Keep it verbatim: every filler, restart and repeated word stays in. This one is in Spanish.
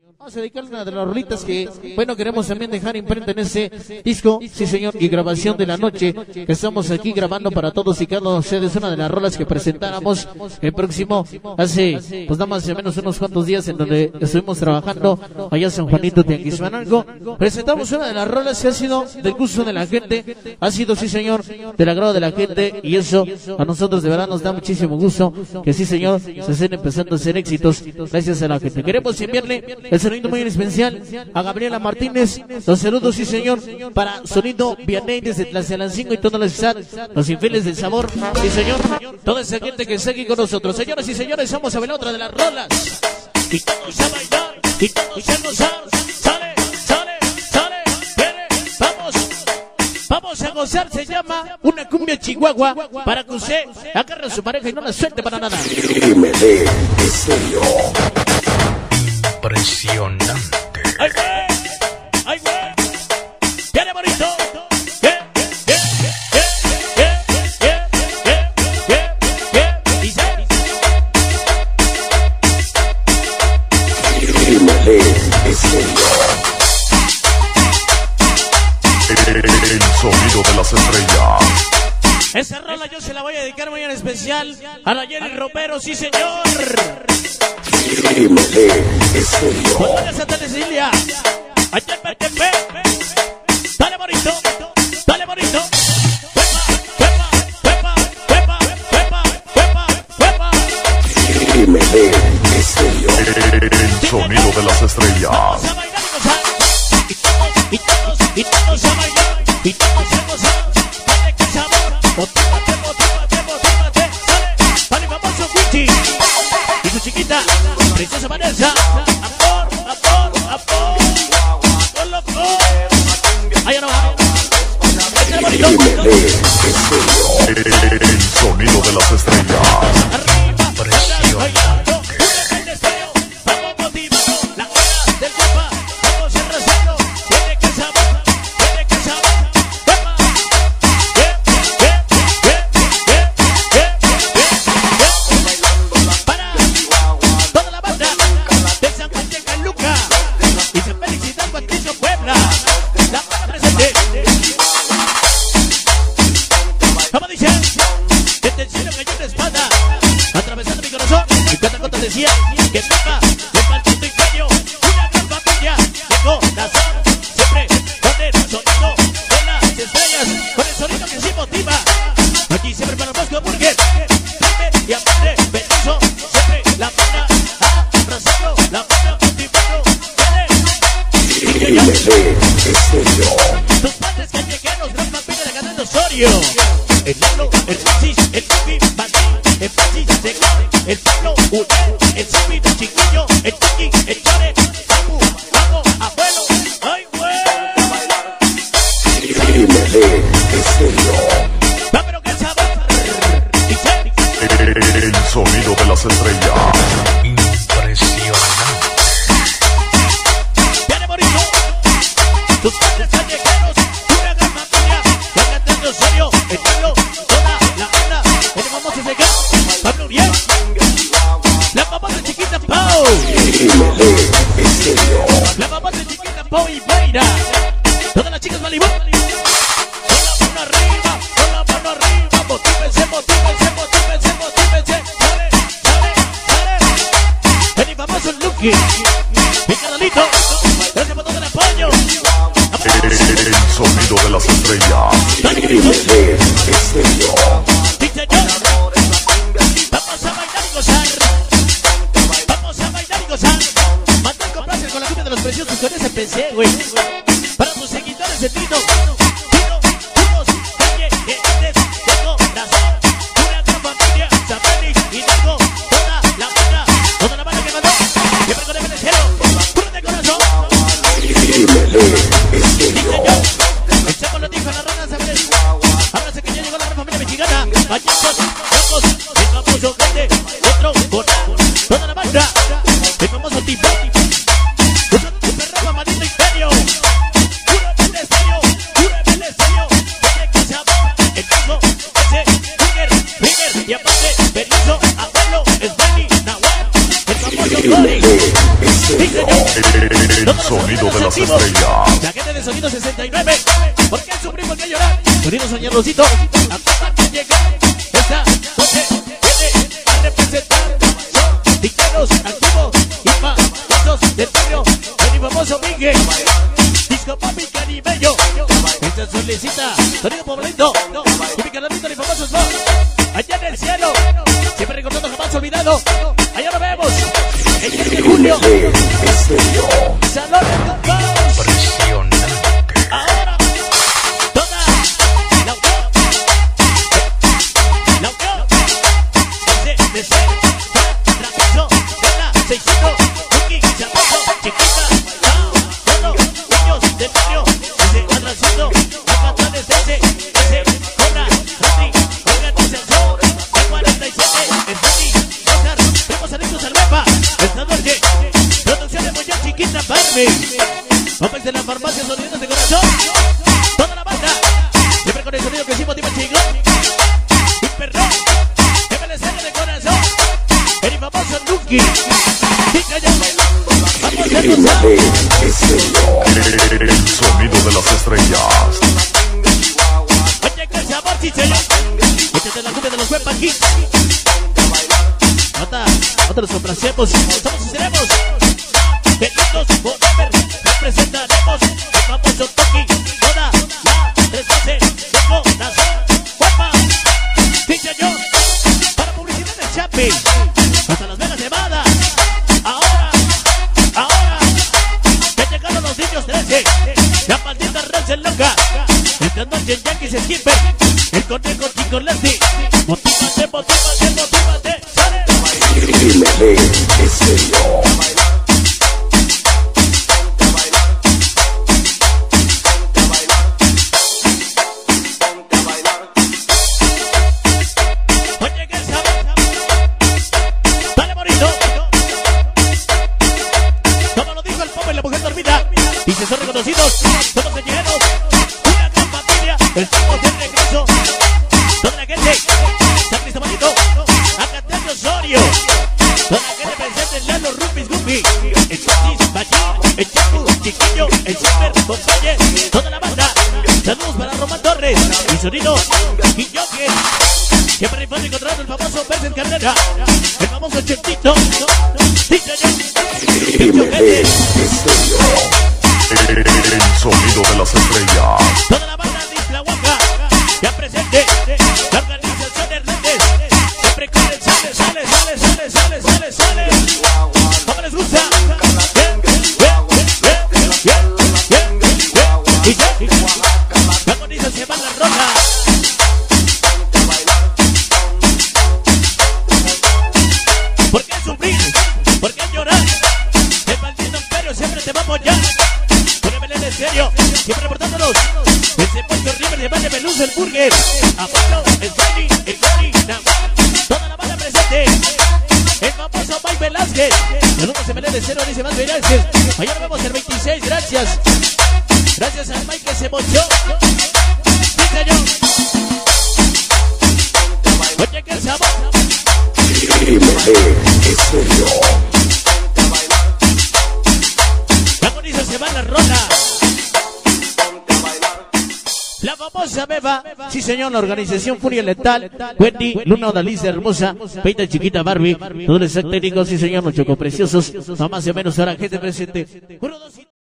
Vamos a dedicar una de las rolitas que, bueno, queremos también dejar imprenta en ese disco, sí señor, y grabación de la noche, que estamos aquí grabando para todos y cada uno de ustedes, una de las rolas que presentáramos el próximo, hace, pues nada más o menos unos cuantos días en donde estuvimos trabajando, allá en San Juanito Tianguismanalco. Presentamos una de las rolas que ha sido del gusto de la gente, ha sido, sí señor, del agrado de la gente, y eso a nosotros de verdad nos da muchísimo gusto, que sí señor, se estén empezando a hacer éxitos, gracias a la gente. Queremos enviarle el sonido muy especial a Gabriela Martínez, los saludos, sí señor, para Sonido Vianey desde Tlaxcalancingo y todos los, los infieles del sabor, sí señor, toda esa gente que está aquí con nosotros. Señoras y señores, vamos a ver otra de las rolas, y todos a bailar, y todos a gozar, sale, sale, sale, viene, vamos, vamos a gozar, se llama una cumbia chihuahua, para que usted agarre a su pareja y no la suelte para nada. M D Estéreo. Impresionante. ¡Ay, güey! ¡Ay, güey! ¡Viene bonito! ¿Qué? ¿Qué? ¿Qué? ¿Qué? ¿Qué? ¿Qué? ¿Qué? ¿Qué? ¿Dice? M D Estéreo. El sonido de las estrellas. Esa rola yo se la voy a dedicar muy en especial a la Jenny Romero, sí señor. M D Estéreo. Hola Santa Cecilia. Allá en Metepec. Dale bonito, dale bonito. Huepa, huepa, huepa, huepa, huepa, huepa, huepa. M D Estéreo. El sonido de las estrellas. Vamos a bailar y gozar. Y todos, y todos, y todos a bailar. Y todos a gozar. Dale que sabor. Motívate, motívate, motívate. Sale, vale, famoso Witty. Y su chiquita, Princesa Vanessa. Amor, amor, amor. Con loco. Allá no va. Este bonito. M D Estéreo. El sonido de las estrellas. Arriba, Impresionante. bailando. Un deseo. Vamos motivando. La hora del guapa. Vamos arrasando. Tiene que saber. Tiene que saber. Guapa. ¿Qué? ¿Qué? ¿Qué? ¿Qué? ¿Qué? ¿Qué? Para toda la banda de San Juan de Caluca y San Félix Hidalgo, Atillo, Puebla. La banda presente. Como dice, desde el cielo cayó una espada atravesando mi corazón. Y cada gota decía que toca de maldito ingenio. Una gran familia de corazón. Siempre con el sonido de las estrellas, con el sonido que sí motiva. Aquí siempre para los Bosco Burger. Siempre y aparte, Benizo. Siempre la banda abrazando, la banda motivando. M D Estéreo. Tus padres callejeros, gran familia de Ganando Osorio. El Lalo, el Francis, el Chiqui, Bandí, el Francis, el Segar, el Pablo, Uriel, el Zumbi, el Chiquillo, el Chiqui, el Chore, Papu, Pago, Abuelo. ¡Ay, güey! M D Estéreo. ¡Va, pero qué sabor! Dice, El sonido de las estrellas. Impresionante. viene bonito. Tus padres callejeros, una gran familia. La Ganando Osorio, el Pablo, toda la banda. El famoso Segar, Pablo Uriel. La famosa chiquita Pau. M D Estéreo. La mamá de chiquita Pau y Mayra. Todas las chicas Malibu. Con la mano arriba, con la mano arriba. Motívense, motívense, motívense, motívense. Sale, sale, sale. El famoso Lucky. Mi canalito. Gracias por todo el apoyo. El sonido de las estrellas. Dale, M grito. D Estéreo. Dice yo. Vamos a bailar y gozar. Vamos a bailar y gozar. Mandar complacer con la cumbia de los preciosos con ese P C, güey. Para tus seguidores de Tino. Tino, Tinos, calle, que eres de corazón. Una gran familia, San Félix, Hidalgo, toda la banda, toda la banda que mandó. Siempre con el penecero, puro de corazón. M D Dice Estéreo. yo. El Chapo lo dijo a la rana, ¿sabes? Ahora que ya llegó la gran familia mexicana. Pachicos, locos, el famoso grande, otro, por toda la banda. El famoso tipo. Un perro, Marito Imperio. El sonido de las estrellas. La gente de Sonido sesenta y nueve. ¿Por qué sufrir? ¿Por qué llorar? Sonido Soñarlosito. A que llegar. Esta noche viene a representar. Son dicteros activos y famosos del barrio. El famoso Miguel. Disco papi caribeño. Esta solicita. Sonido Poblito. Y mi canalito de famosos va. Allá en el cielo. Siempre recordando jamás olvidado. Allá lo vemos. El diez de julio. Salón de Compaos. Impresionante. Ahora. Toda la unión. La unión. De, de ser. Trapezo. De la seiscientos. Cookie. Chaposo. Chiquita. Todos niños del barrio. Desde atrasito. Acá atrás de ese. Ese. Con la Randy. Organización. De cuarenta y siete. El Randy. Oscar. Primos adictos al Wepa. Esta noche. Producción de Moya Chiquita Barbie. Hombres de la farmacia, sonidos de corazón. Toda la banda. Siempre con el sonido que hicimos, tipo chingón. Y perrón. M L C de corazón. El famoso Nuki. Chica ya. Vamos a gozar. El sonido de las estrellas. Oye, que sabor, sí, señor. Échate la cumbia de los Wepa Kids. Nota, nosotros complacemos. Somos y seremos. Benitos forever. Representaremos el famoso Toki. Toda la tres doce de corazón. Wepa. Dice yo. Para publicidad del Chapi. Hasta Las Vegas, Nevada. Ahora. Ahora. Que llegaron los niños trece. La maldita raza loca. Esta noche en Yankees Skipper. El conejo Chico Leslie. Motívate, motívate, motívate. Sale. Dímele, estéreo. Oye, que sabor. Dale, bonito. Como lo dijo el pobre y la mujer dormida. Y se son reconocidos. Somos señeros. Una gran familia. Estamos de regreso. Toda la gente. San Cristobalito. Acateo Osorio. Toda la gente presente en Lalo, Rupis, Guppy. El Chotis, Bachín, el Chapu, Chiquillo, el Super, Montañe. Toda la banda. Saludos para Román Torres. Y sonido. Y Joker. Siempre rifando y encontrando el famoso Pérez Carrera. El famoso Chetito. Dice yo. Dímele, estéreo. El sonido de las estrellas. Toda la banda de Islahuaca. Ya presente. La organización Hernández. Siempre con el sale, sale, sale, sale, sale, sale, sale. ¿Cómo les gusta? Bien, bien, bien, bien, bien, bien, bien. Y ya. La agoniza se va la roja. ¿Por qué sufrir? ¿Por qué llorar? El maldito imperio siempre te va a apoyar. Ponémele en serio, siempre reportándolos. Ese puesto River de Valle Pelusa, el Burger. Apolo, el Freddy, el Gary, Nahual. Toda la banda presente. El famoso Mike Velázquez. El uno se me lee de cero, dice más Velázquez. Allá nos vemos el veintiséis, gracias. Gracias al Mike que se mochó. Sí, señor. Oye, que el sabor. Dímele, estéreo. La agoniza se va la rola. La famosa Beba, sí señor, la organización Furia Letal, Wendy, Luna Odalicia Hermosa, Peita Chiquita Barbie, todos los técnicos, sí señor, los chocopreciosos, no más o menos ahora gente presente.